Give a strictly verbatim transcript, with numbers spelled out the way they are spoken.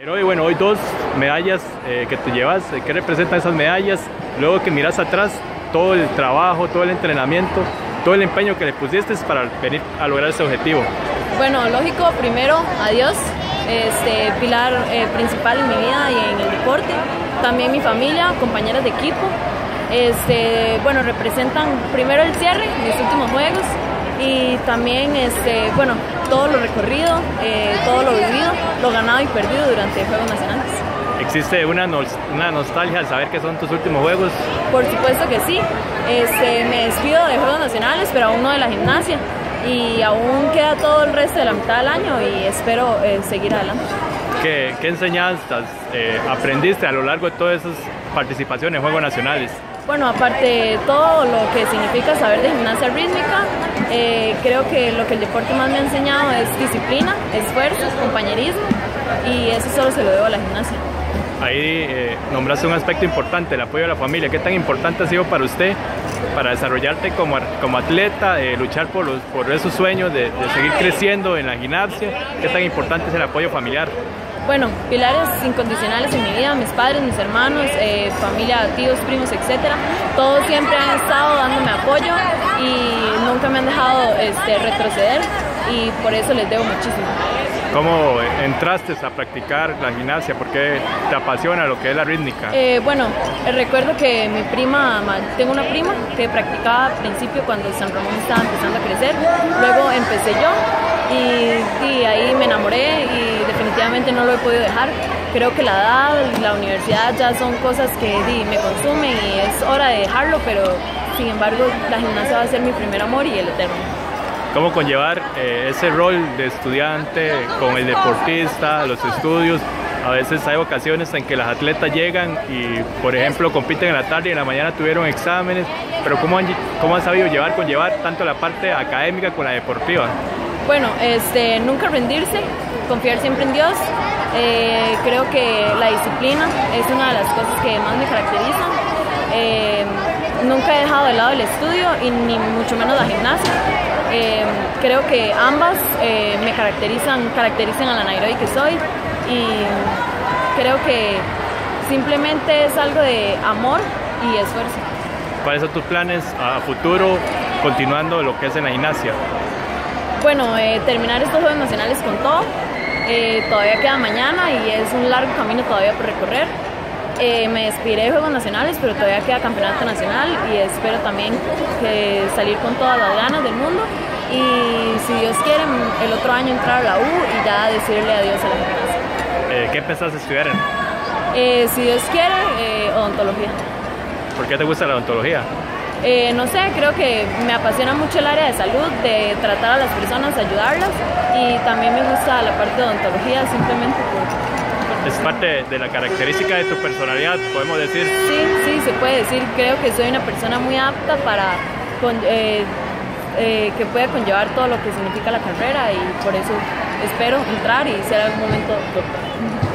Hoy, bueno, hoy dos medallas eh, que te llevas, eh, ¿qué representan esas medallas? Luego que miras atrás, todo el trabajo, todo el entrenamiento, todo el empeño que le pusiste para venir a lograr ese objetivo. Bueno, lógico, primero, adiós, este, pilar eh, principal en mi vida y en el deporte. También mi familia, compañeras de equipo. Este, bueno, representan primero el cierre, mis últimos juegos, y también, este, bueno, todo lo recorrido, eh, todo lo vivido, lo ganado y perdido durante Juegos Nacionales. ¿Existe una, no, una nostalgia al saber que son tus últimos juegos? Por supuesto que sí. Este, me despido de Juegos Nacionales, pero aún no de la gimnasia. Y aún queda todo el resto de la mitad del año y espero eh, seguir adelante. ¿Qué, qué enseñanzas eh, aprendiste a lo largo de todas esas participaciones en Juegos Nacionales? Bueno, aparte de todo lo que significa saber de gimnasia rítmica, eh, creo que lo que el deporte más me ha enseñado es disciplina, esfuerzo, compañerismo, y eso solo se lo debo a la gimnasia. Ahí eh, nombraste un aspecto importante, el apoyo a la familia. ¿Qué tan importante ha sido para usted para desarrollarte como, como atleta, eh, luchar por, los, por esos sueños de, de seguir creciendo en la gimnasia? ¿Qué tan importante es el apoyo familiar? Bueno, pilares incondicionales en mi vida, mis padres, mis hermanos, eh, familia, tíos, primos, etcétera. Todos siempre han estado dándome apoyo y nunca me han dejado este, retroceder, y por eso les debo muchísimo. ¿Cómo entraste a practicar la gimnasia? ¿Por qué te apasiona lo que es la rítmica? Eh, bueno, recuerdo que mi prima, tengo una prima que practicaba al principio cuando San Ramón estaba empezando a crecer, luego empecé yo y, y ahí me enamoré y definitivamente no lo he podido dejar. Creo que la edad, la universidad ya son cosas que di, me consumen y es hora de dejarlo, pero sin embargo la gimnasia va a ser mi primer amor y el eterno. ¿Cómo conllevar eh, ese rol de estudiante con el deportista, los estudios? A veces hay ocasiones en que las atletas llegan y, por ejemplo, compiten en la tarde y en la mañana tuvieron exámenes, pero ¿cómo han, cómo han sabido llevar, conllevar tanto la parte académica con la deportiva? Bueno, este, nunca rendirse, confiar siempre en Dios. Eh, creo que la disciplina es una de las cosas que más me caracterizan. Eh, nunca he dejado de lado el estudio y ni mucho menos la gimnasia. Eh, creo que ambas eh, me caracterizan, caracterizan a la Nairobi que soy, y creo que simplemente es algo de amor y esfuerzo. ¿Cuáles son tus planes a futuro continuando lo que es en la gimnasia? Bueno, eh, terminar estos Juegos Nacionales con todo. Eh, todavía queda mañana y es un largo camino todavía por recorrer. Eh, me despediré de Juegos Nacionales, pero todavía queda Campeonato Nacional y espero también que salir con todas las ganas del mundo y, si Dios quiere, el otro año entrar a la U y ya decirle adiós a la gimnasia. Eh, ¿Qué pensás estudiar en? Eh, si Dios quiere, eh, odontología. ¿Por qué te gusta la odontología? Eh, no sé, creo que me apasiona mucho el área de salud, de tratar a las personas, ayudarlas, y también me gusta la parte de odontología simplemente por... ¿Es parte de la característica de tu personalidad, podemos decir? Sí, sí, se puede decir. Creo que soy una persona muy apta para con, eh, eh, que pueda conllevar todo lo que significa la carrera, y por eso espero entrar y ser en algún momento doctor.